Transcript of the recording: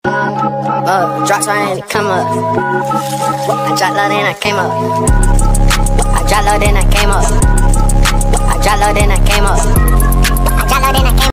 Drops right and come up. I dropped low, then I came up. I dropped low, then I came up. I dropped low, then I came up. I dropped low, then I came up.